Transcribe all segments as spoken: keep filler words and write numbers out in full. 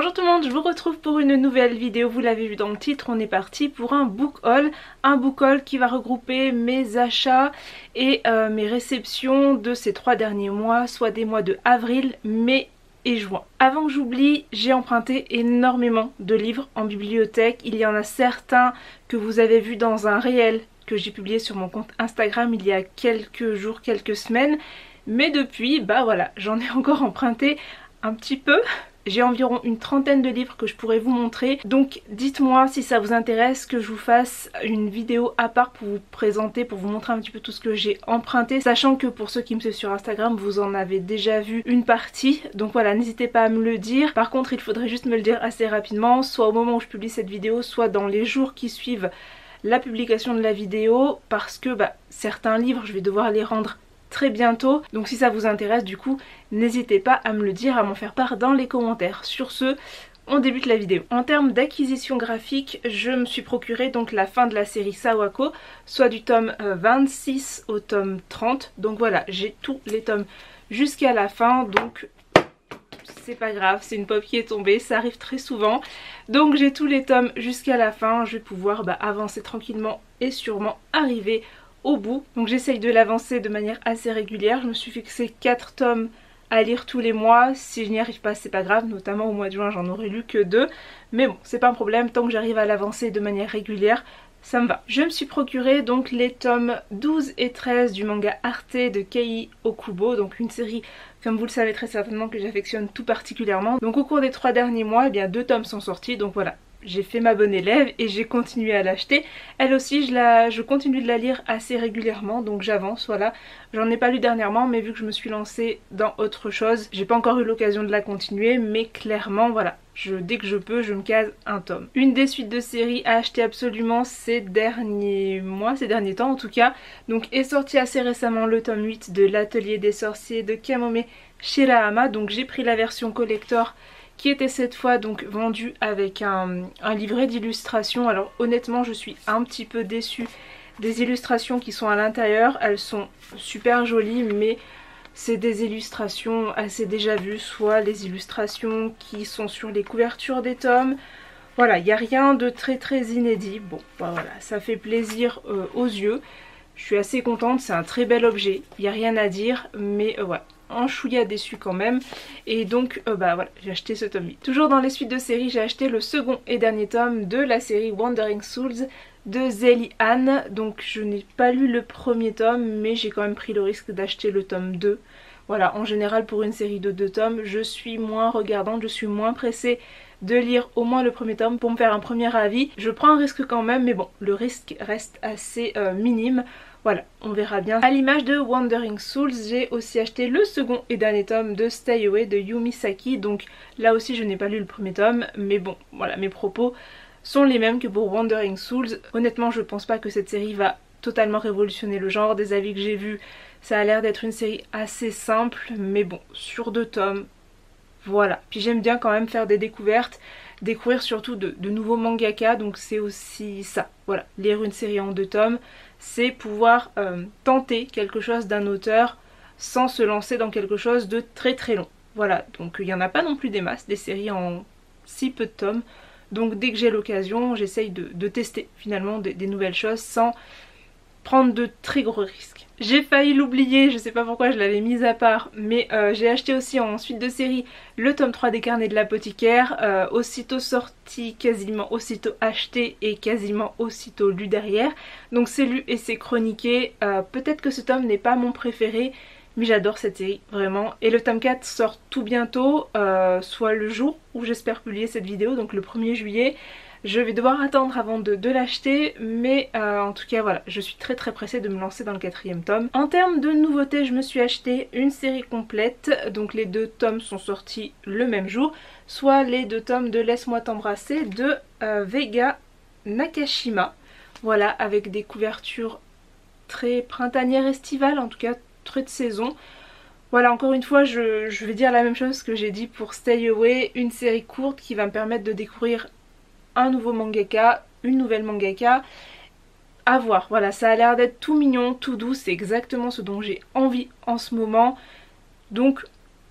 Bonjour tout le monde, je vous retrouve pour une nouvelle vidéo. Vous l'avez vu dans le titre, on est parti pour un book haul. Un book haul qui va regrouper mes achats et euh, mes réceptions de ces trois derniers mois, soit des mois de avril, mai et juin. Avant que j'oublie, j'ai emprunté énormément de livres en bibliothèque. Il y en a certains que vous avez vus dans un réel que j'ai publié sur mon compte Instagram il y a quelques jours, quelques semaines. Mais depuis, bah voilà, j'en ai encore emprunté un petit peu. J'ai environ une trentaine de livres que je pourrais vous montrer. Donc dites-moi si ça vous intéresse que je vous fasse une vidéo à part pour vous présenter, pour vous montrer un petit peu tout ce que j'ai emprunté. Sachant que pour ceux qui me suivent sur Instagram, vous en avez déjà vu une partie. Donc voilà, n'hésitez pas à me le dire. Par contre, il faudrait juste me le dire assez rapidement, soit au moment où je publie cette vidéo, soit dans les jours qui suivent la publication de la vidéo. Parce que bah, certains livres, je vais devoir les rendre très bientôt, donc si ça vous intéresse du coup n'hésitez pas à me le dire, à m'en faire part dans les commentaires. Sur ce, on débute la vidéo. En termes d'acquisition graphique, je me suis procuré donc la fin de la série Sawako, soit du tome vingt-six au tome trente, donc voilà, j'ai tous les tomes jusqu'à la fin, donc c'est pas grave, c'est une pop qui est tombée, ça arrive très souvent. Donc j'ai tous les tomes jusqu'à la fin, je vais pouvoir bah, avancer tranquillement et sûrement arriver au bout. Donc j'essaye de l'avancer de manière assez régulière. Je me suis fixé quatre tomes à lire tous les mois. Si je n'y arrive pas, c'est pas grave, notamment au mois de juin j'en aurais lu que deux, mais bon, c'est pas un problème, tant que j'arrive à l'avancer de manière régulière, ça me va. Je me suis procuré donc les tomes douze et treize du manga Arte de Kei Okubo, donc une série, comme vous le savez très certainement, que j'affectionne tout particulièrement. Donc au cours des trois derniers mois, eh bien deux tomes sont sortis, donc voilà, j'ai fait ma bonne élève et j'ai continué à l'acheter. Elle aussi, je, la, je continue de la lire assez régulièrement, donc j'avance, voilà. J'en ai pas lu dernièrement, mais vu que je me suis lancée dans autre chose, j'ai pas encore eu l'occasion de la continuer, mais clairement, voilà, je, dès que je peux, je me case un tome. Une des suites de séries à acheter absolument ces derniers mois, ces derniers temps en tout cas, donc est sorti assez récemment le tome huit de l'Atelier des sorciers de Kamome Shirahama, donc j'ai pris la version collector qui était cette fois donc vendu avec un, un livret d'illustrations. Alors honnêtement je suis un petit peu déçue des illustrations qui sont à l'intérieur, elles sont super jolies mais c'est des illustrations assez déjà vues, soit les illustrations qui sont sur les couvertures des tomes. Voilà, il n'y a rien de très très inédit. Bon bah voilà, ça fait plaisir euh, aux yeux, je suis assez contente, c'est un très bel objet, il n'y a rien à dire, mais euh, voilà, un chouïa déçu quand même. Et donc euh, bah voilà, j'ai acheté ce tome huit. Toujours dans les suites de série, j'ai acheté le second et dernier tome de la série Wandering Souls de Zélie Anne. Donc je n'ai pas lu le premier tome, mais j'ai quand même pris le risque d'acheter le tome deux. Voilà, en général pour une série de deux tomes, je suis moins regardante, je suis moins pressée de lire au moins le premier tome pour me faire un premier avis. Je prends un risque quand même, mais bon, le risque reste assez euh, minime. Voilà, on verra bien. À l'image de Wandering Souls, j'ai aussi acheté le second et dernier tome de Stay Away de Yumi Saki. Donc là aussi je n'ai pas lu le premier tome, mais bon, voilà, mes propos sont les mêmes que pour Wandering Souls. Honnêtement, je pense pas que cette série va totalement révolutionner le genre. Des avis que j'ai vus, ça a l'air d'être une série assez simple, mais bon, sur deux tomes, voilà. Puis j'aime bien quand même faire des découvertes, découvrir surtout de, de nouveaux mangaka, donc c'est aussi ça. Voilà, lire une série en deux tomes, c'est pouvoir euh, tenter quelque chose d'un auteur sans se lancer dans quelque chose de très très long. Voilà, donc il n'y en a pas non plus des masses, des séries en si peu de tomes. Donc dès que j'ai l'occasion, j'essaye de, de tester finalement des, des nouvelles choses sans prendre de très gros risques. J'ai failli l'oublier, je sais pas pourquoi je l'avais mise à part, mais euh, j'ai acheté aussi en suite de série le tome trois des carnets de l'apothicaire, euh, aussitôt sorti, quasiment aussitôt acheté et quasiment aussitôt lu derrière. Donc c'est lu et c'est chroniqué. Euh, peut-être que ce tome n'est pas mon préféré, mais j'adore cette série, vraiment. Et le tome quatre sort tout bientôt, euh, soit le jour où j'espère publier cette vidéo, donc le premier juillet. Je vais devoir attendre avant de, de l'acheter, mais euh, en tout cas voilà, je suis très très pressée de me lancer dans le quatrième tome. En termes de nouveautés, je me suis acheté une série complète, donc les deux tomes sont sortis le même jour, soit les deux tomes de Laisse-moi t'embrasser de euh, Vega Nakashima. Voilà, avec des couvertures très printanières estivales, en tout cas très de saison. Voilà, encore une fois, je, je vais dire la même chose que j'ai dit pour Stay Away, une série courte qui va me permettre de découvrir un nouveau mangaka, une nouvelle mangaka, à voir. Voilà, ça a l'air d'être tout mignon, tout doux, c'est exactement ce dont j'ai envie en ce moment. Donc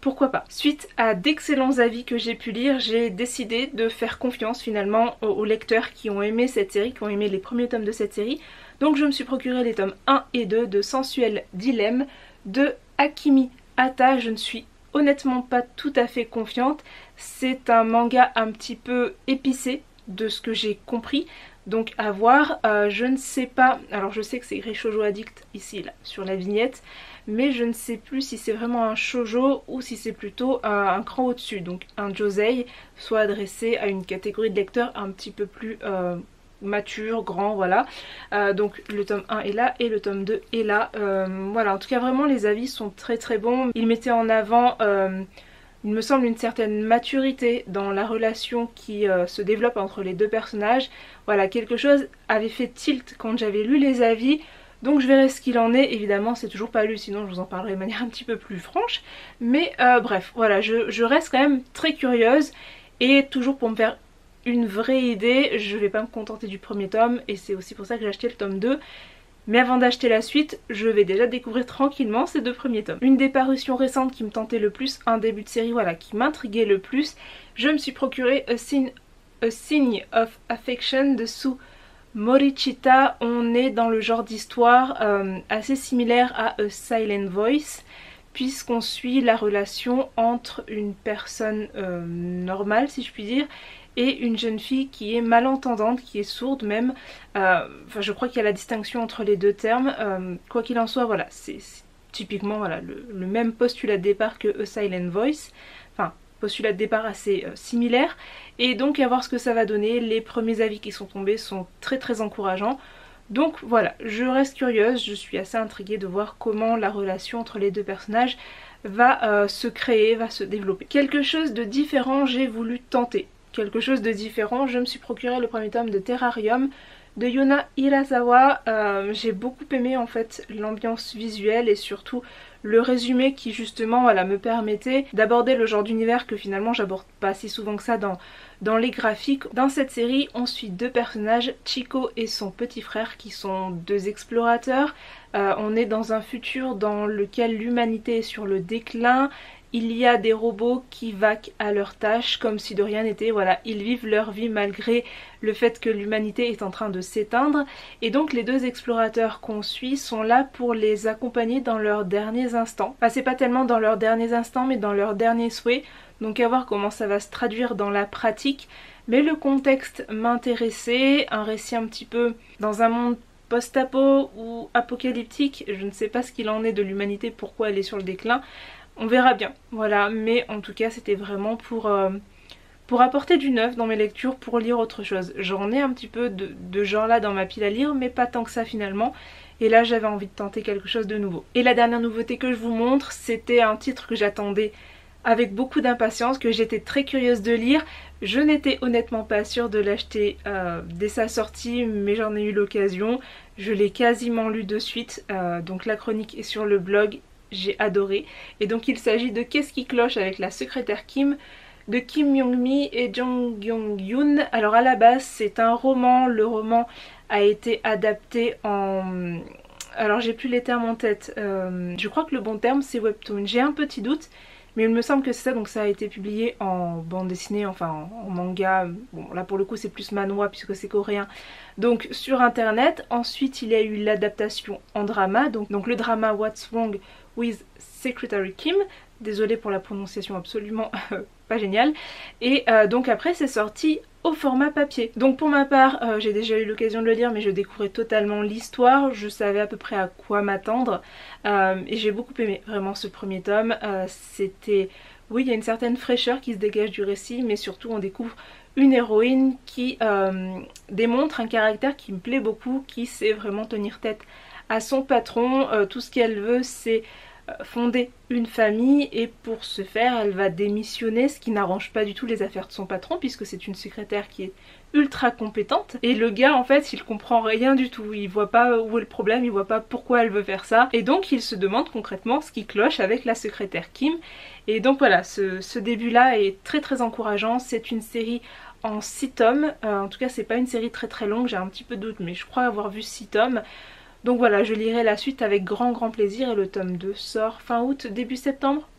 pourquoi pas. Suite à d'excellents avis que j'ai pu lire, j'ai décidé de faire confiance finalement aux, aux lecteurs qui ont aimé cette série, qui ont aimé les premiers tomes de cette série. Donc je me suis procuré les tomes un et deux de Sensuel Dilemme de Akimi Hata. Je ne suis honnêtement pas tout à fait confiante. C'est un manga un petit peu épicé de ce que j'ai compris. Donc à voir, euh, je ne sais pas, alors je sais que c'est écrit Shoujo Addict ici là sur la vignette, mais je ne sais plus si c'est vraiment un shoujo ou si c'est plutôt un, un cran au-dessus, donc un josei, soit adressé à une catégorie de lecteurs un petit peu plus euh, mature, grand, voilà. Euh, donc le tome un est là et le tome deux est là. Euh, voilà, en tout cas vraiment les avis sont très très bons. Ils mettaient en avant... Euh, il me semble une certaine maturité dans la relation qui euh, se développe entre les deux personnages. Voilà, quelque chose avait fait tilt quand j'avais lu les avis, donc je verrai ce qu'il en est. Évidemment c'est toujours pas lu, sinon je vous en parlerai de manière un petit peu plus franche. Mais euh, bref, voilà, je, je reste quand même très curieuse et toujours pour me faire une vraie idée, je vais pas me contenter du premier tome et c'est aussi pour ça que j'ai acheté le tome deux. Mais avant d'acheter la suite, je vais déjà découvrir tranquillement ces deux premiers tomes. Une des parutions récentes qui me tentait le plus, un début de série voilà, qui m'intriguait le plus, je me suis procuré A Sign, A Sign of Affection de Sue Morichita. On est dans le genre d'histoire euh, assez similaire à A Silent Voice, puisqu'on suit la relation entre une personne euh, normale si je puis dire et une jeune fille qui est malentendante, qui est sourde même. Euh, enfin je crois qu'il y a la distinction entre les deux termes. Euh, quoi qu'il en soit, voilà, c'est typiquement voilà, le, le même postulat de départ que A Silent Voice. Enfin, postulat de départ assez euh, similaire. Et donc à voir ce que ça va donner. Les premiers avis qui sont tombés sont très très encourageants. Donc voilà, je reste curieuse, je suis assez intriguée de voir comment la relation entre les deux personnages va euh, se créer, va se développer. Quelque chose de différent, j'ai voulu tenter. Quelque chose de différent, je me suis procuré le premier tome de Terrarium de Yuna Hirasawa. Euh, j'ai beaucoup aimé en fait l'ambiance visuelle et surtout le résumé qui justement voilà, me permettait d'aborder le genre d'univers que finalement j'aborde pas si souvent que ça dans, dans les graphiques. Dans cette série on suit deux personnages, Chico et son petit frère qui sont deux explorateurs. Euh, on est dans un futur dans lequel l'humanité est sur le déclin. Il y a des robots qui vaquent à leurs tâches comme si de rien n'était. Voilà, ils vivent leur vie malgré le fait que l'humanité est en train de s'éteindre. Et donc les deux explorateurs qu'on suit sont là pour les accompagner dans leurs derniers instants. Enfin c'est pas tellement dans leurs derniers instants mais dans leurs derniers souhaits. Donc à voir comment ça va se traduire dans la pratique. Mais le contexte m'intéressait. Un récit un petit peu dans un monde post-apo ou apocalyptique. Je ne sais pas ce qu'il en est de l'humanité, pourquoi elle est sur le déclin. On verra bien, voilà, mais en tout cas c'était vraiment pour, euh, pour apporter du neuf dans mes lectures, pour lire autre chose. J'en ai un petit peu de, de genre là dans ma pile à lire, mais pas tant que ça finalement. Et là j'avais envie de tenter quelque chose de nouveau. Et la dernière nouveauté que je vous montre, c'était un titre que j'attendais avec beaucoup d'impatience, que j'étais très curieuse de lire. Je n'étais honnêtement pas sûre de l'acheter euh, dès sa sortie, mais j'en ai eu l'occasion. Je l'ai quasiment lu de suite, euh, donc la chronique est sur le blog. J'ai adoré. Et donc il s'agit de Qu'est-ce qui cloche avec la secrétaire Kim de Kim Myung-mi et Jung Young-yoon. Alors à la base c'est un roman, le roman a été adapté en... Alors j'ai plus les termes en tête, euh, je crois que le bon terme c'est webtoon, j'ai un petit doute mais il me semble que c'est ça. Donc ça a été publié en bande dessinée, enfin en, en manga, bon là pour le coup c'est plus manhwa puisque c'est coréen, donc sur internet. Ensuite il y a eu l'adaptation en drama, donc, donc le drama What's Wrong with Secretary Kim, désolée pour la prononciation absolument pas géniale. Et euh, donc après c'est sorti au format papier. Donc pour ma part euh, j'ai déjà eu l'occasion de le lire mais je découvrais totalement l'histoire, je savais à peu près à quoi m'attendre euh, et j'ai beaucoup aimé vraiment ce premier tome. Euh, c'était, oui il y a une certaine fraîcheur qui se dégage du récit mais surtout on découvre une héroïne qui euh, démontre un caractère qui me plaît beaucoup, qui sait vraiment tenir tête à son patron. Euh, tout ce qu'elle veut c'est fonder une famille et pour ce faire elle va démissionner, ce qui n'arrange pas du tout les affaires de son patron puisque c'est une secrétaire qui est ultra compétente et le gars en fait il comprend rien du tout, il voit pas où est le problème, il voit pas pourquoi elle veut faire ça et donc il se demande concrètement ce qui cloche avec la secrétaire Kim. Et donc voilà, ce, ce début là est très très encourageant. C'est une série en six tomes, euh, en tout cas c'est pas une série très très longue, j'ai un petit peu de doute mais je crois avoir vu six tomes. Donc voilà, je lirai la suite avec grand grand plaisir et le tome deux sort fin août, début septembre.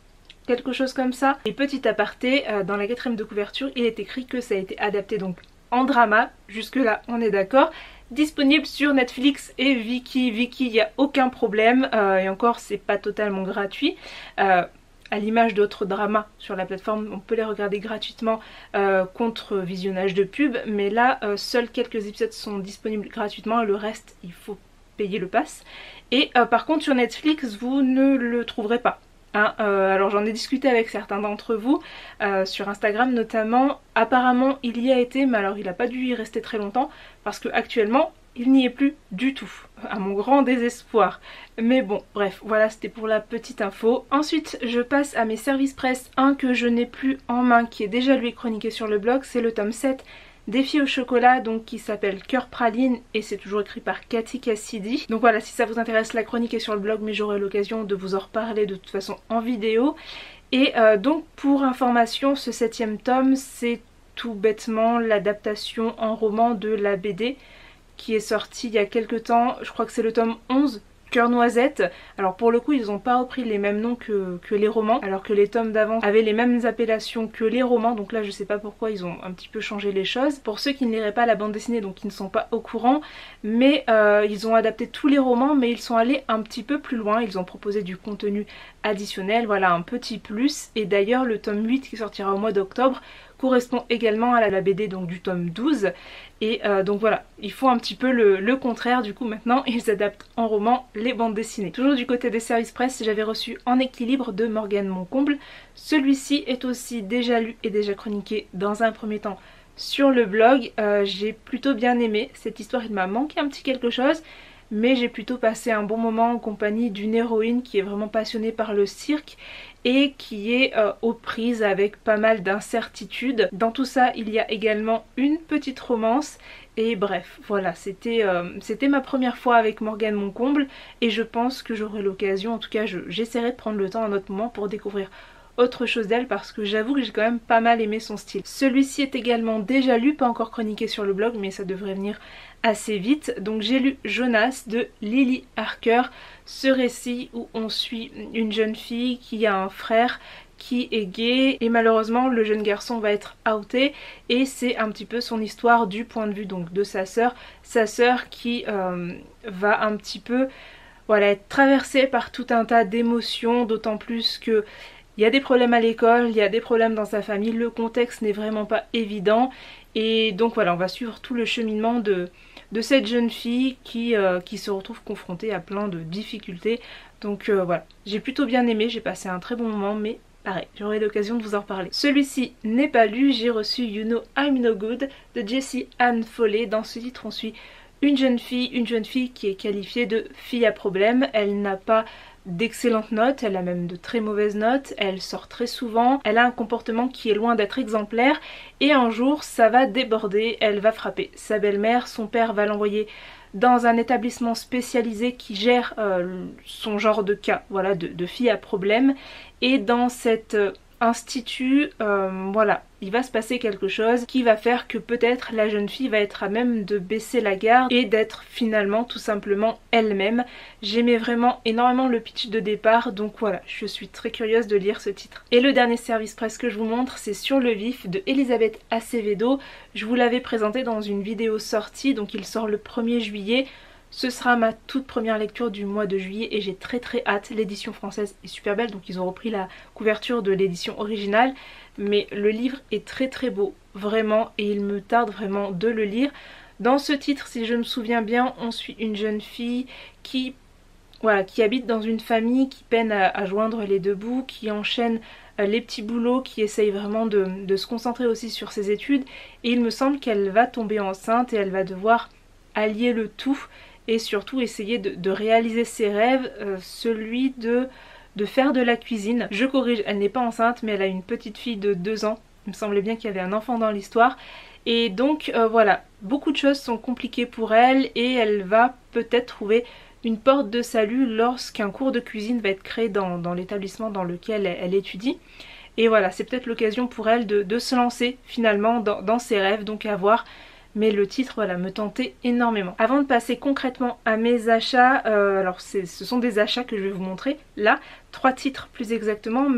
quelque chose comme ça. Et petit aparté, euh, dans la quatrième de couverture il est écrit que ça a été adapté donc en drama, jusque là on est d'accord, disponible sur Netflix et Viki. Viki, il n'y a aucun problème, euh, et encore c'est pas totalement gratuit. Euh, à l'image d'autres dramas sur la plateforme, on peut les regarder gratuitement euh, contre visionnage de pub, mais là euh, seuls quelques épisodes sont disponibles gratuitement et le reste il faut payer le pass. Et euh, par contre sur Netflix vous ne le trouverez pas. Hein, euh, alors j'en ai discuté avec certains d'entre vous euh, sur Instagram notamment. Apparemment il y a été, mais alors il n'a pas dû y rester très longtemps parce que actuellement il n'y est plus du tout, à mon grand désespoir. Mais bon, bref, voilà, c'était pour la petite info. Ensuite, je passe à mes services presse. Un que je n'ai plus en main, qui est déjà lui chroniqué sur le blog, c'est le tome sept Défi au chocolat, donc qui s'appelle Cœur Praline, et c'est toujours écrit par Cathy Cassidy. Donc voilà, si ça vous intéresse, la chronique est sur le blog, mais j'aurai l'occasion de vous en reparler de toute façon en vidéo. Et euh, donc pour information, ce septième tome, c'est tout bêtement l'adaptation en roman de la B D qui est sortie il y a quelques temps. Je crois que c'est le tome onze, Cœur Noisette. Alors pour le coup ils n'ont pas repris les mêmes noms que, que les romans, alors que les tomes d'avant avaient les mêmes appellations que les romans, donc là je sais pas pourquoi ils ont un petit peu changé les choses. Pour ceux qui ne liraient pas la bande dessinée, donc qui ne sont pas au courant, mais euh, ils ont adapté tous les romans, mais ils sont allés un petit peu plus loin, ils ont proposé du contenu additionnel, voilà, un petit plus. Et d'ailleurs le tome huit qui sortira au mois d'octobre correspond également à la B D donc du tome douze, et euh, donc voilà, ils font un petit peu le, le contraire, du coup maintenant ils adaptent en roman les bandes dessinées. Toujours du côté des services presse, j'avais reçu En équilibre de Morgane Moncomble. Celui-ci est aussi déjà lu et déjà chroniqué dans un premier temps sur le blog. euh, j'ai plutôt bien aimé cette histoire, il m'a manqué un petit quelque chose, mais j'ai plutôt passé un bon moment en compagnie d'une héroïne qui est vraiment passionnée par le cirque et qui est euh, aux prises avec pas mal d'incertitudes. Dans tout ça il y a également une petite romance, et bref voilà, c'était euh, c'était ma première fois avec Morgane Moncomble, et je pense que j'aurai l'occasion, en tout cas j'essaierai de prendre le temps à un autre moment pour découvrir autre chose d'elle, parce que j'avoue que j'ai quand même pas mal aimé son style. Celui-ci est également déjà lu, pas encore chroniqué sur le blog, mais ça devrait venir assez vite. Donc j'ai lu Jonas de Lily Harker, ce récit où on suit une jeune fille qui a un frère qui est gay, et malheureusement le jeune garçon va être outé, et c'est un petit peu son histoire du point de vue donc de sa sœur, sa sœur qui euh, va un petit peu voilà, être traversée par tout un tas d'émotions, d'autant plus que il y a des problèmes à l'école, il y a des problèmes dans sa famille, le contexte n'est vraiment pas évident, et donc voilà, on va suivre tout le cheminement de, de cette jeune fille qui, euh, qui se retrouve confrontée à plein de difficultés. Donc euh, voilà, j'ai plutôt bien aimé, j'ai passé un très bon moment, mais pareil, j'aurai l'occasion de vous en reparler. Celui-ci n'est pas lu, j'ai reçu You Know I'm No Good de Jessie Ann Foley. Dans ce titre on suit une jeune fille, une jeune fille qui est qualifiée de fille à problème. Elle n'a pas d'excellentes notes, elle a même de très mauvaises notes, elle sort très souvent, elle a un comportement qui est loin d'être exemplaire, et un jour ça va déborder, elle va frapper sa belle-mère, son père va l'envoyer dans un établissement spécialisé qui gère euh, son genre de cas, voilà, de, de fille à problème, et dans cet euh, institut, euh, voilà, il va se passer quelque chose qui va faire que peut-être la jeune fille va être à même de baisser la garde et d'être finalement tout simplement elle-même. J'aimais vraiment énormément le pitch de départ, donc voilà, je suis très curieuse de lire ce titre. Et le dernier service presse que je vous montre, c'est Sur le vif de Elisabeth Acevedo. Je vous l'avais présenté dans une vidéo sortie, donc il sort le premier juillet. Ce sera ma toute première lecture du mois de juillet et j'ai très très hâte. L'édition française est super belle, donc ils ont repris la couverture de l'édition originale, mais le livre est très très beau, vraiment, et il me tarde vraiment de le lire. Dans ce titre, si je me souviens bien, on suit une jeune fille qui, voilà, qui habite dans une famille qui peine à, à joindre les deux bouts, qui enchaîne euh, les petits boulots, qui essaye vraiment de, de se concentrer aussi sur ses études, et il me semble qu'elle va tomber enceinte et elle va devoir allier le tout, et surtout essayer de, de réaliser ses rêves, euh, celui de, de faire de la cuisine. Je corrige, elle n'est pas enceinte, mais elle a une petite fille de deux ans, il me semblait bien qu'il y avait un enfant dans l'histoire, et donc euh, voilà, beaucoup de choses sont compliquées pour elle, et elle va peut-être trouver une porte de salut lorsqu'un cours de cuisine va être créé dans, dans l'établissement dans lequel elle, elle étudie. Et voilà, c'est peut-être l'occasion pour elle de, de se lancer finalement dans, dans ses rêves, donc à voir. Mais le titre, voilà, me tentait énormément. Avant de passer concrètement à mes achats, euh, alors ce sont des achats que je vais vous montrer là, trois titres plus exactement, mais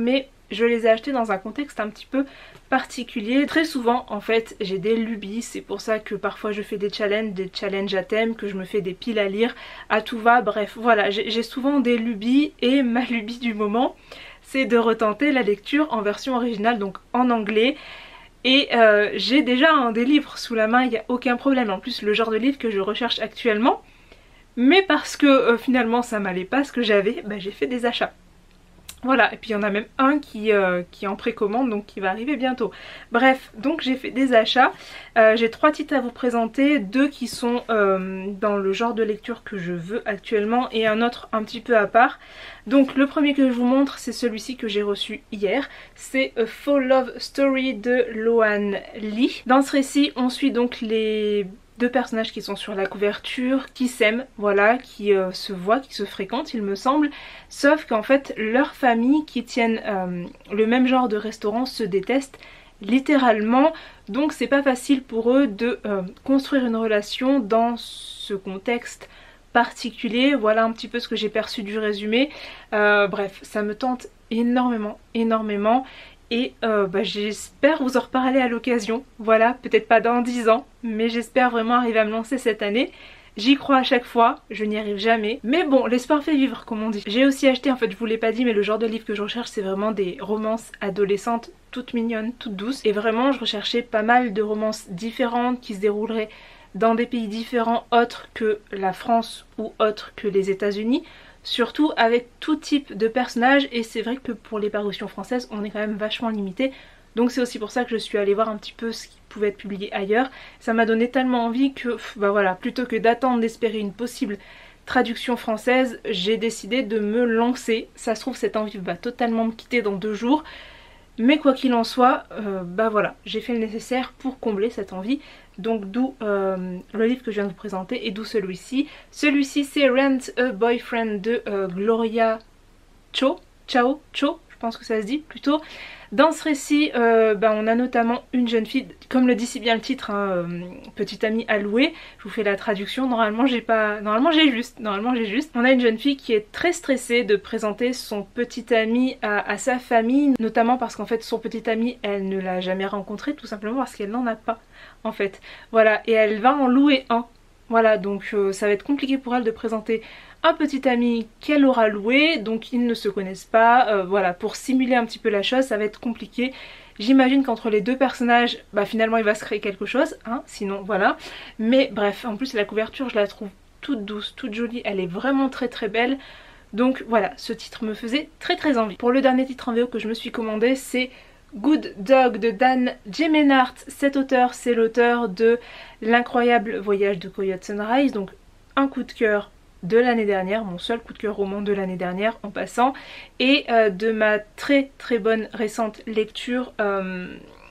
je les ai achetés dans un contexte un petit peu particulier. Très souvent en fait j'ai des lubies, c'est pour ça que parfois je fais des challenges, des challenges à thème, que je me fais des piles à lire, à tout va, bref voilà, j'ai souvent des lubies et ma lubie du moment c'est de retenter la lecture en version originale, donc en anglais. Et euh, j'ai déjà un des livres sous la main, il n'y a aucun problème. En plus le genre de livre que je recherche actuellement, mais parce que euh, finalement ça m'allait pas ce que j'avais, bah, j'ai fait des achats. Voilà, et puis il y en a même un qui, euh, qui est en précommande, donc qui va arriver bientôt. Bref, donc j'ai fait des achats. Euh, j'ai trois titres à vous présenter, deux qui sont euh, dans le genre de lecture que je veux actuellement et un autre un petit peu à part. Donc le premier que je vous montre, c'est celui-ci que j'ai reçu hier. C'est A Fall Love Story de Loan Lee. Dans ce récit, on suit donc les deux personnages qui sont sur la couverture, qui s'aiment, voilà, qui euh, se voient, qui se fréquentent il me semble, sauf qu'en fait leurs familles qui tiennent euh, le même genre de restaurant se détestent littéralement, donc c'est pas facile pour eux de euh, construire une relation dans ce contexte particulier. Voilà un petit peu ce que j'ai perçu du résumé. Euh, bref, ça me tente énormément, énormément. Et euh, bah, j'espère vous en reparler à l'occasion, voilà, peut-être pas dans dix ans, mais j'espère vraiment arriver à me lancer cette année. J'y crois à chaque fois, je n'y arrive jamais, mais bon, l'espoir fait vivre comme on dit. J'ai aussi acheté, en fait je vous l'ai pas dit, mais le genre de livre que je recherche c'est vraiment des romances adolescentes, toutes mignonnes, toutes douces. Et vraiment je recherchais pas mal de romances différentes qui se dérouleraient dans des pays différents autres que la France ou autres que les États-Unis. Surtout avec tout type de personnages, et c'est vrai que pour les parutions françaises on est quand même vachement limité, donc c'est aussi pour ça que je suis allée voir un petit peu ce qui pouvait être publié ailleurs. Ça m'a donné tellement envie que bah voilà, plutôt que d'attendre d'espérer une possible traduction française, j'ai décidé de me lancer. Ça se trouve cette envie va totalement me quitter dans deux jours, mais quoi qu'il en soit, euh, bah voilà, j'ai fait le nécessaire pour combler cette envie. Donc d'où euh, le livre que je viens de vous présenter et d'où celui-ci. Celui-ci c'est Rent a Boyfriend de euh, Gloria Cho, Chao, Cho, je pense que ça se dit plutôt. Dans ce récit, euh, bah, on a notamment une jeune fille, comme le dit si bien le titre, hein, euh, petite amie à louer. Je vous fais la traduction, normalement j'ai pas, normalement j'ai juste, normalement j'ai juste. On a une jeune fille qui est très stressée de présenter son petit ami à, à sa famille, notamment parce qu'en fait son petit ami, elle ne l'a jamais rencontré, tout simplement parce qu'elle n'en a pas, en fait. Voilà, et elle va en louer un. Voilà, donc euh, ça va être compliqué pour elle de présenter un petit ami qu'elle aura loué, donc ils ne se connaissent pas, euh, voilà, pour simuler un petit peu la chose ça va être compliqué. J'imagine qu'entre les deux personnages, bah finalement il va se créer quelque chose, hein, sinon voilà. Mais bref, en plus la couverture je la trouve toute douce, toute jolie, elle est vraiment très très belle. Donc voilà, ce titre me faisait très très envie. Pour le dernier titre en V O que je me suis commandé, c'est Good Dog de Dan Geminnart. Cet auteur, c'est l'auteur de L'incroyable voyage de Coyote Sunrise, donc un coup de cœur de l'année dernière, mon seul coup de cœur roman de l'année dernière en passant, et euh, de ma très très bonne récente lecture, euh,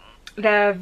La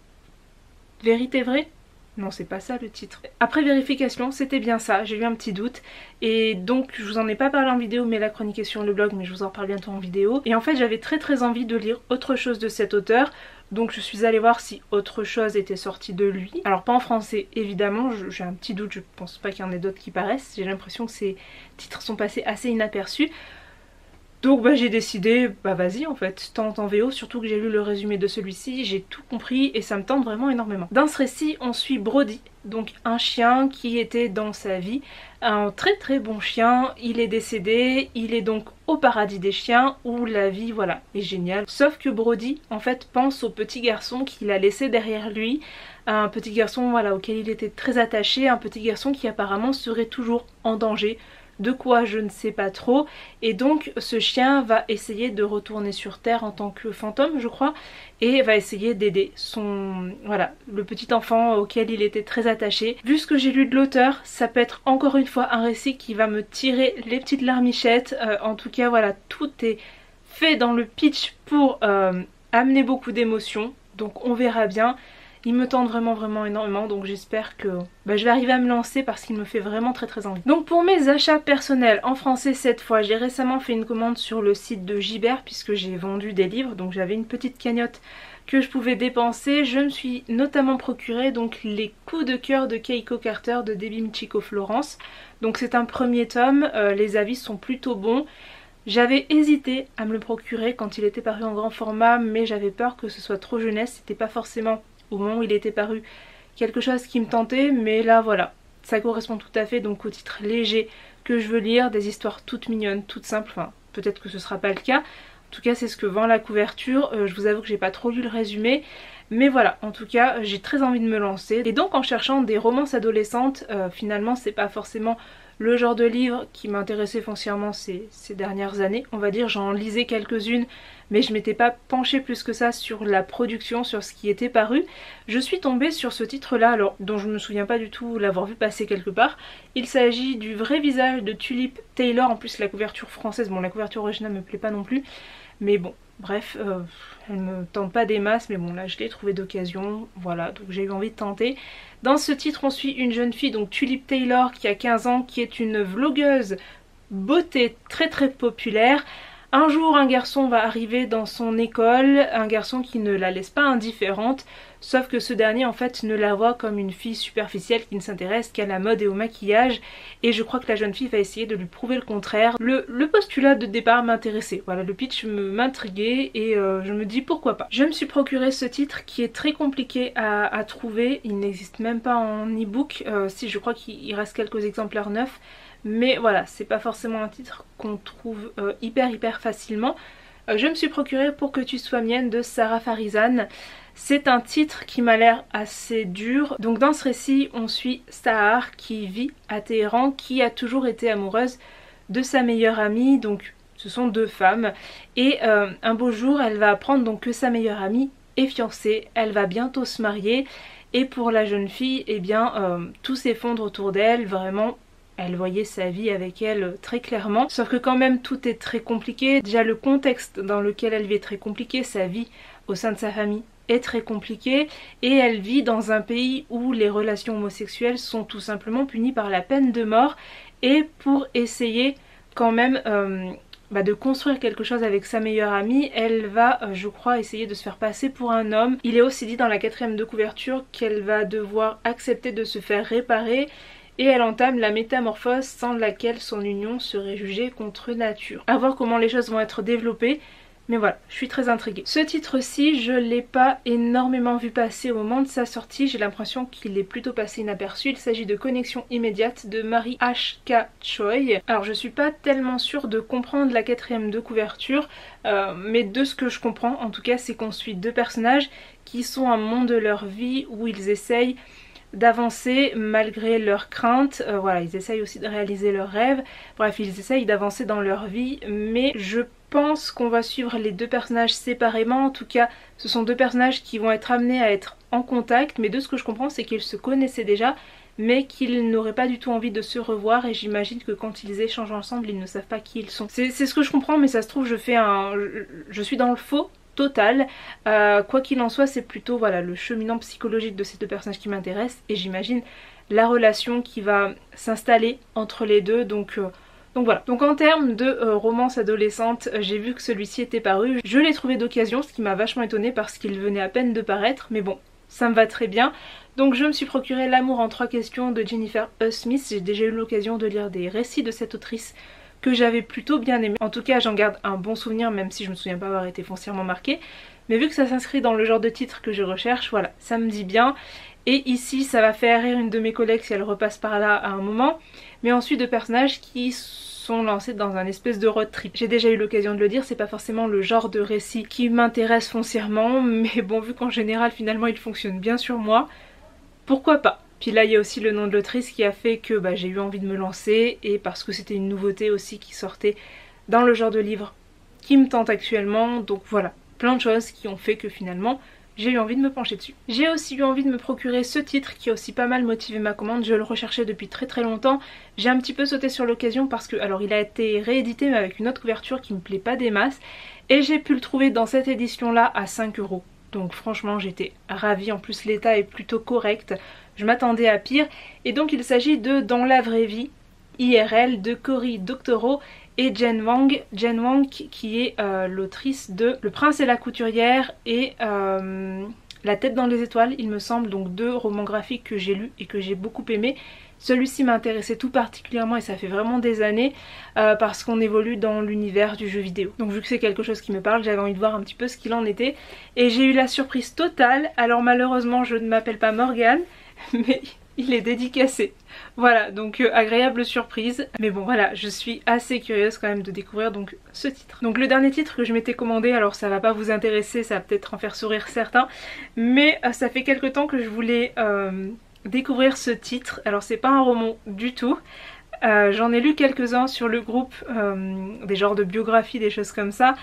vérité vraie. Non, c'est pas ça le titre. Après vérification, c'était bien ça, j'ai eu un petit doute. Et donc, je vous en ai pas parlé en vidéo, mais la chronique est sur le blog, mais je vous en parle bientôt en vidéo. Et en fait, j'avais très très envie de lire autre chose de cet auteur. Donc je suis allée voir si autre chose était sorti de lui. Alors pas en français évidemment, j'ai un petit doute, je pense pas qu'il y en ait d'autres qui paraissent. J'ai l'impression que ces titres sont passés assez inaperçus. Donc bah, j'ai décidé, bah vas-y en fait, tente en V O, surtout que j'ai lu le résumé de celui-ci, j'ai tout compris et ça me tente vraiment énormément. Dans ce récit, on suit Brody, donc un chien qui était dans sa vie, un très très bon chien, il est décédé, il est donc au paradis des chiens où la vie voilà est géniale. Sauf que Brody en fait pense au petit garçon qu'il a laissé derrière lui, un petit garçon voilà auquel il était très attaché, un petit garçon qui apparemment serait toujours en danger. De quoi je ne sais pas trop, et donc ce chien va essayer de retourner sur terre en tant que fantôme je crois, et va essayer d'aider son, voilà, le petit enfant auquel il était très attaché. Vu ce que j'ai lu de l'auteur, ça peut être encore une fois un récit qui va me tirer les petites larmichettes, euh, en tout cas voilà, tout est fait dans le pitch pour euh, amener beaucoup d'émotions, donc on verra bien. Il me tente vraiment vraiment énormément, donc j'espère que bah, je vais arriver à me lancer parce qu'il me fait vraiment très très envie. Donc pour mes achats personnels en français cette fois, j'ai récemment fait une commande sur le site de Gibert puisque j'ai vendu des livres, donc j'avais une petite cagnotte que je pouvais dépenser. Je me suis notamment procuré donc les coups de cœur de Keiko Carter de Debbie Michiko Florence. Donc c'est un premier tome, euh, les avis sont plutôt bons. J'avais hésité à me le procurer quand il était paru en grand format, mais j'avais peur que ce soit trop jeunesse. C'était pas forcément au moment où il était paru quelque chose qui me tentait, mais là voilà, ça correspond tout à fait donc au titre léger que je veux lire, des histoires toutes mignonnes, toutes simples, enfin peut-être que ce sera pas le cas. En tout cas c'est ce que vend la couverture, euh, je vous avoue que j'ai pas trop lu le résumé, mais voilà, en tout cas j'ai très envie de me lancer. Et donc en cherchant des romances adolescentes, euh, finalement c'est pas forcément le genre de livre qui m'intéressait foncièrement ces, ces dernières années, on va dire. J'en lisais quelques-unes mais je m'étais pas penchée plus que ça sur la production, sur ce qui était paru. Je suis tombée sur ce titre là, alors dont je me souviens pas du tout l'avoir vu passer quelque part. Il s'agit du vrai visage de Tulip Taylor, en plus la couverture française, bon la couverture originale me plaît pas non plus, mais bon bref, euh, elle me tente pas des masses, mais bon là je l'ai trouvé d'occasion, voilà, donc j'ai eu envie de tenter. Dans ce titre on suit une jeune fille, donc Tulip Taylor, qui a quinze ans, qui est une vlogueuse beauté très très populaire. Un jour un garçon va arriver dans son école, un garçon qui ne la laisse pas indifférente, sauf que ce dernier en fait ne la voit comme une fille superficielle qui ne s'intéresse qu'à la mode et au maquillage, et je crois que la jeune fille va essayer de lui prouver le contraire. Le, le postulat de départ m'intéressait, voilà, le pitch m'intriguait et euh, je me dis pourquoi pas. Je me suis procuré ce titre qui est très compliqué à, à trouver, il n'existe même pas en e-book, euh, si je crois qu'il reste quelques exemplaires neufs. Mais voilà, c'est pas forcément un titre qu'on trouve euh, hyper hyper facilement. Euh, je me suis procuré Pour que tu sois mienne de Sarah Farizan. C'est un titre qui m'a l'air assez dur. Donc dans ce récit, on suit Sahar qui vit à Téhéran, qui a toujours été amoureuse de sa meilleure amie. Donc ce sont deux femmes. Et euh, un beau jour, elle va apprendre donc que sa meilleure amie est fiancée. Elle va bientôt se marier. Et pour la jeune fille, eh bien, euh, tout s'effondre autour d'elle, vraiment. Elle voyait sa vie avec elle très clairement, sauf que quand même tout est très compliqué. Déjà le contexte dans lequel elle vit est très compliqué, sa vie au sein de sa famille est très compliquée, et elle vit dans un pays où les relations homosexuelles sont tout simplement punies par la peine de mort. Et pour essayer quand même euh, bah de construire quelque chose avec sa meilleure amie, elle va euh, je crois essayer de se faire passer pour un homme. Il est aussi dit dans la quatrième de couverture qu'elle va devoir accepter de se faire réparer, et elle entame la métamorphose sans laquelle son union serait jugée contre nature. À voir comment les choses vont être développées, mais voilà, je suis très intriguée. Ce titre-ci, je l'ai pas énormément vu passer au moment de sa sortie, j'ai l'impression qu'il est plutôt passé inaperçu. Il s'agit de Connexion immédiate de Marie H K Choi. Alors je suis pas tellement sûre de comprendre la quatrième de couverture, euh, mais de ce que je comprends en tout cas, c'est qu'on suit deux personnages qui sont à un moment de leur vie où ils essayent d'avancer malgré leurs craintes, euh, voilà, ils essayent aussi de réaliser leurs rêves, bref ils essayent d'avancer dans leur vie, mais je pense qu'on va suivre les deux personnages séparément. En tout cas ce sont deux personnages qui vont être amenés à être en contact, mais de ce que je comprends c'est qu'ils se connaissaient déjà mais qu'ils n'auraient pas du tout envie de se revoir, et j'imagine que quand ils échangent ensemble ils ne savent pas qui ils sont. C'est ce que je comprends, mais ça se trouve je fais un... je, je suis dans le faux total. Euh, quoi qu'il en soit, c'est plutôt voilà le cheminement psychologique de ces deux personnages qui m'intéresse, et j'imagine la relation qui va s'installer entre les deux, donc euh, donc voilà. Donc en termes de euh, romance adolescente, j'ai vu que celui-ci était paru, je l'ai trouvé d'occasion, ce qui m'a vachement étonnée parce qu'il venait à peine de paraître, mais bon, ça me va très bien. Donc je me suis procuré L'amour en trois questions de Jennifer E. Smith. J'ai déjà eu l'occasion de lire des récits de cette autrice que j'avais plutôt bien aimé. En tout cas j'en garde un bon souvenir, même si je me souviens pas avoir été foncièrement marquée. Mais vu que ça s'inscrit dans le genre de titre que je recherche, voilà, ça me dit bien. Et ici ça va faire rire une de mes collègues si elle repasse par là à un moment. Mais ensuite de personnages qui sont lancés dans un espèce de road trip. J'ai déjà eu l'occasion de le dire, c'est pas forcément le genre de récit qui m'intéresse foncièrement, mais bon, vu qu'en général finalement il fonctionne bien sur moi, pourquoi pas. Puis là il y a aussi le nom de l'autrice qui a fait que bah, j'ai eu envie de me lancer, et parce que c'était une nouveauté aussi qui sortait dans le genre de livre qui me tente actuellement, donc voilà, plein de choses qui ont fait que finalement j'ai eu envie de me pencher dessus. J'ai aussi eu envie de me procurer ce titre qui a aussi pas mal motivé ma commande, je le recherchais depuis très très longtemps. J'ai un petit peu sauté sur l'occasion parce que, alors il a été réédité mais avec une autre couverture qui me plaît pas des masses, et j'ai pu le trouver dans cette édition là à cinq euros. Donc franchement j'étais ravie, en plus l'état est plutôt correct, je m'attendais à pire. Et donc il s'agit de Dans la vraie vie, I R L, de Cory Doctorow et Jen Wang. Jen Wang qui est euh, l'autrice de Le Prince et la Couturière et euh, La tête dans les étoiles il me semble, donc deux romans graphiques que j'ai lus et que j'ai beaucoup aimé. Celui-ci m'a intéressé tout particulièrement et ça fait vraiment des années euh, parce qu'on évolue dans l'univers du jeu vidéo. Donc vu que c'est quelque chose qui me parle, j'avais envie de voir un petit peu ce qu'il en était. Et j'ai eu la surprise totale. Alors malheureusement je ne m'appelle pas Morgane, mais il est dédicacé. Voilà, donc euh, agréable surprise. Mais bon voilà, je suis assez curieuse quand même de découvrir donc ce titre. Donc le dernier titre que je m'étais commandé, alors ça va pas vous intéresser, ça va peut-être en faire sourire certains, mais euh, ça fait quelque temps que je voulais... Euh, découvrir ce titre. Alors c'est pas un roman du tout, euh, j'en ai lu quelques-uns sur le groupe, euh, des genres de biographies, des choses comme ça.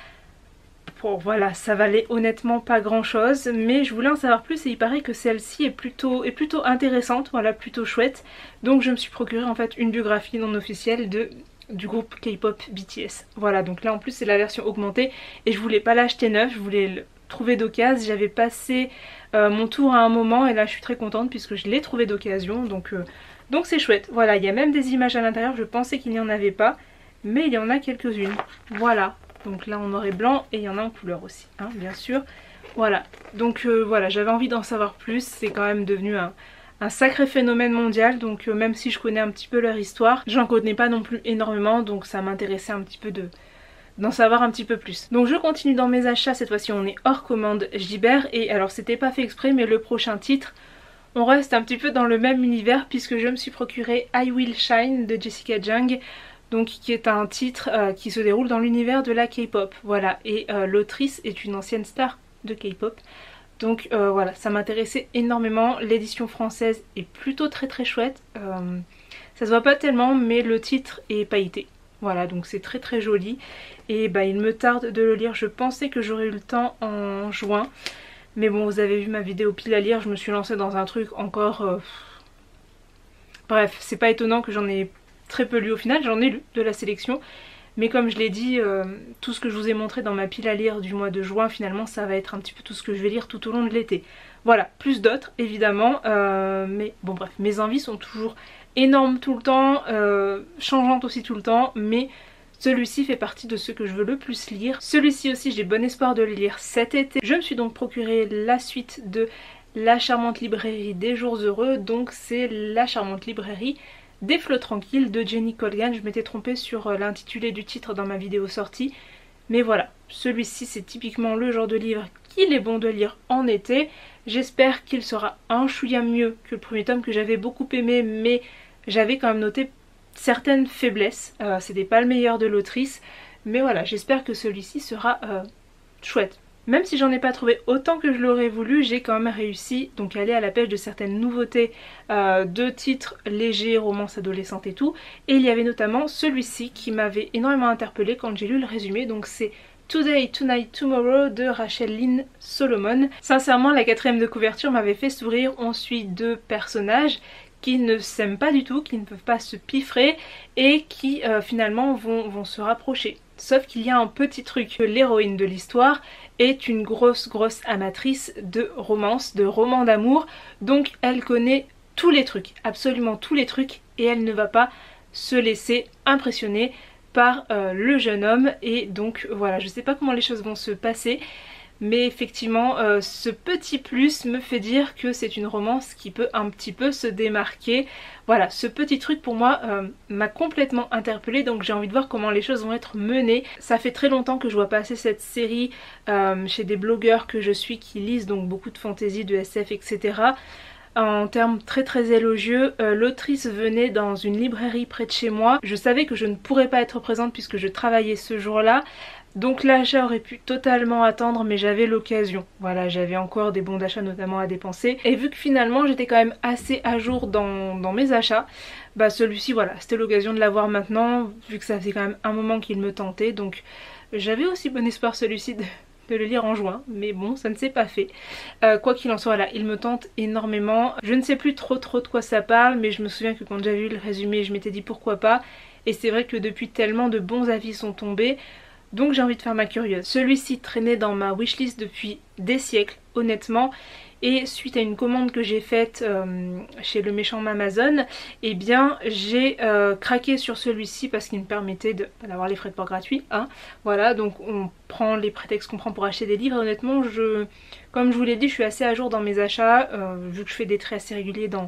Bon voilà, ça valait honnêtement pas grand chose, mais je voulais en savoir plus et il paraît que celle-ci est plutôt, est plutôt intéressante, voilà, plutôt chouette. Donc je me suis procuré en fait une biographie non officielle de du groupe K-pop B T S. Voilà, donc là en plus c'est la version augmentée et je voulais pas l'acheter neuf, je voulais le trouver d'occasion. J'avais passé euh, mon tour à un moment et là je suis très contente puisque je l'ai trouvé d'occasion, donc euh, donc c'est chouette. Voilà, il y a même des images à l'intérieur, je pensais qu'il n'y en avait pas, mais il y en a quelques-unes. Voilà, donc là en noir et blanc et il y en a en couleur aussi, hein, bien sûr. Voilà, donc euh, voilà, j'avais envie d'en savoir plus, c'est quand même devenu un... un sacré phénomène mondial, donc euh, même si je connais un petit peu leur histoire, j'en connais pas non plus énormément, donc ça m'intéressait un petit peu de d'en savoir un petit peu plus. Donc je continue dans mes achats, cette fois-ci on est hors commande Gibert, et alors c'était pas fait exprès mais le prochain titre, on reste un petit peu dans le même univers puisque je me suis procuré I Will Shine de Jessica Jung, donc qui est un titre euh, qui se déroule dans l'univers de la K-pop, voilà, et euh, l'autrice est une ancienne star de K-pop. Donc euh, voilà, ça m'intéressait énormément, l'édition française est plutôt très très chouette, euh, ça se voit pas tellement mais le titre est pailleté. Voilà, donc c'est très très joli et bah il me tarde de le lire. Je pensais que j'aurais eu le temps en juin, mais bon, vous avez vu ma vidéo pile à lire, je me suis lancée dans un truc encore... Euh... Bref, c'est pas étonnant que j'en ai très peu lu au final, j'en ai lu de la sélection, mais comme je l'ai dit, euh, tout ce que je vous ai montré dans ma pile à lire du mois de juin, finalement ça va être un petit peu tout ce que je vais lire tout au long de l'été. Voilà, plus d'autres évidemment, euh, mais bon bref, mes envies sont toujours énormes tout le temps, euh, changeantes aussi tout le temps, mais celui-ci fait partie de ceux que je veux le plus lire. Celui-ci aussi j'ai bon espoir de le lire cet été. Je me suis donc procuré la suite de La charmante librairie des jours heureux, donc c'est La charmante librairie des flots tranquilles de Jenny Colgan. Je m'étais trompée sur l'intitulé du titre dans ma vidéo sortie, mais voilà, celui-ci c'est typiquement le genre de livre qu'il est bon de lire en été. J'espère qu'il sera un chouïa mieux que le premier tome que j'avais beaucoup aimé, mais j'avais quand même noté certaines faiblesses. Euh, C'était pas le meilleur de l'autrice, mais voilà, j'espère que celui-ci sera euh, chouette. Même si j'en ai pas trouvé autant que je l'aurais voulu, j'ai quand même réussi donc à aller à la pêche de certaines nouveautés euh, de titres légers, romances adolescentes et tout. Et il y avait notamment celui-ci qui m'avait énormément interpellée quand j'ai lu le résumé, donc c'est Today, Tonight, Tomorrow de Rachel Lynn Solomon. Sincèrement, la quatrième de couverture m'avait fait sourire. On suit deux personnages qui ne s'aiment pas du tout, qui ne peuvent pas se piffrer et qui euh, finalement vont, vont se rapprocher. Sauf qu'il y a un petit truc, l'héroïne de l'histoire est une grosse grosse amatrice de romance, de romans d'amour, donc elle connaît tous les trucs, absolument tous les trucs, et elle ne va pas se laisser impressionner par euh, le jeune homme. Et donc voilà, je sais pas comment les choses vont se passer, mais effectivement euh, ce petit plus me fait dire que c'est une romance qui peut un petit peu se démarquer. Voilà, ce petit truc pour moi euh, m'a complètement interpellée, donc j'ai envie de voir comment les choses vont être menées. Ça fait très longtemps que je vois passer cette série euh, chez des blogueurs que je suis qui lisent donc beaucoup de fantasy, de S F, et cetera. En termes très très élogieux, euh, l'autrice venait dans une librairie près de chez moi. Je savais que je ne pourrais pas être présente puisque je travaillais ce jour-là. Donc l'achat aurait pu totalement attendre, mais j'avais l'occasion. Voilà, j'avais encore des bons d'achat notamment à dépenser. Et vu que finalement j'étais quand même assez à jour dans, dans mes achats, bah celui-ci voilà, c'était l'occasion de l'avoir maintenant, vu que ça faisait quand même un moment qu'il me tentait. Donc j'avais aussi bon espoir celui-ci de, de le lire en juin, mais bon, ça ne s'est pas fait. Euh, quoi qu'il en soit, là, il me tente énormément. Je ne sais plus trop trop de quoi ça parle, mais je me souviens que quand j'avais vu le résumé, je m'étais dit pourquoi pas. Et c'est vrai que depuis, tellement de bons avis sont tombés. Donc j'ai envie de faire ma curieuse. Celui-ci traînait dans ma wishlist depuis des siècles, honnêtement. Et suite à une commande que j'ai faite euh, chez le méchant Amazon, eh bien j'ai euh, craqué sur celui-ci parce qu'il me permettait d'avoir les frais de port gratuits. Hein. Voilà, donc on prend les prétextes qu'on prend pour acheter des livres. Honnêtement, je, comme je vous l'ai dit, je suis assez à jour dans mes achats, euh, vu que je fais des traits assez réguliers dans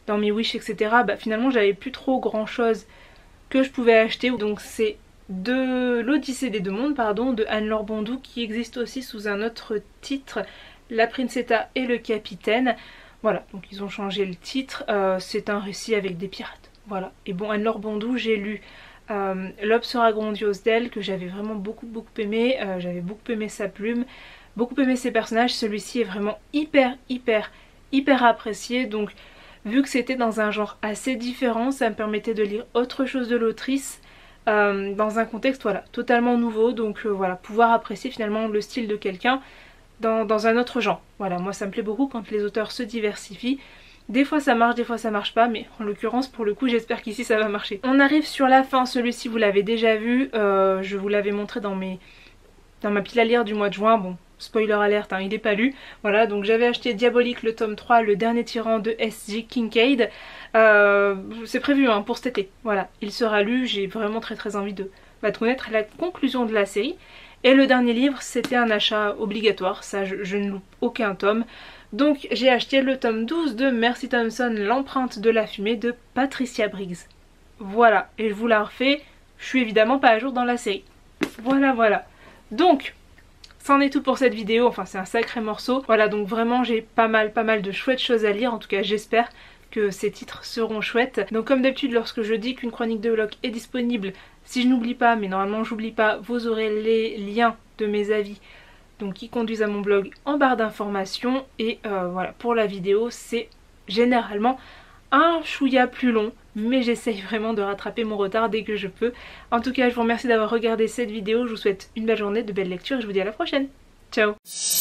dans mes wish, et cetera, bah finalement j'avais plus trop grand chose que je pouvais acheter. Donc c'est de l'Odyssée des deux mondes, pardon, de Anne-Laure Bondou, qui existe aussi sous un autre titre, La Principetta et le Capitaine. Voilà, donc ils ont changé le titre, euh, c'est un récit avec des pirates. Voilà, et bon, Anne-Laure Bondou, j'ai lu euh, L'aube sera grandiose d'elle, que j'avais vraiment beaucoup beaucoup aimé, euh, j'avais beaucoup aimé sa plume, beaucoup aimé ses personnages. Celui-ci est vraiment hyper hyper hyper apprécié, donc vu que c'était dans un genre assez différent, ça me permettait de lire autre chose de l'autrice, euh, dans un contexte voilà, totalement nouveau, donc euh, voilà, pouvoir apprécier finalement le style de quelqu'un dans, dans un autre genre. Voilà, moi ça me plaît beaucoup quand les auteurs se diversifient. Des fois ça marche, des fois ça marche pas, mais en l'occurrence pour le coup j'espère qu'ici ça va marcher. On arrive sur la fin, celui-ci vous l'avez déjà vu, euh, je vous l'avais montré dans, mes... dans ma pile à lire du mois de juin. Bon, spoiler alerte, hein, il n'est pas lu. Voilà, donc j'avais acheté Diabolique le tome trois, le dernier tyran de S J Kincaid. Euh, c'est prévu hein, pour cet été. Voilà, il sera lu, j'ai vraiment très très envie de, bah, de connaître la conclusion de la série. Et le dernier livre, c'était un achat obligatoire, ça je, je ne loupe aucun tome. Donc j'ai acheté le tome douze de Mercy Thompson, L'empreinte de la fumée de Patricia Briggs. Voilà, et je vous la refais, je suis évidemment pas à jour dans la série. Voilà, voilà. Donc, c'en est tout pour cette vidéo, enfin c'est un sacré morceau. Voilà, donc vraiment j'ai pas mal, pas mal de chouettes choses à lire, en tout cas j'espère que ces titres seront chouettes. Donc comme d'habitude, lorsque je dis qu'une chronique de vlog est disponible, si je n'oublie pas, mais normalement j'oublie pas, vous aurez les liens de mes avis, donc qui conduisent à mon blog, en barre d'informations. Et euh, voilà, pour la vidéo c'est généralement un chouïa plus long, mais j'essaye vraiment de rattraper mon retard dès que je peux. En tout cas je vous remercie d'avoir regardé cette vidéo, je vous souhaite une belle journée, de belles lectures et je vous dis à la prochaine. Ciao.